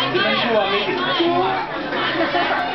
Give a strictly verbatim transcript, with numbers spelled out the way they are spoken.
ที่มันชั่วไม่ถึงนะ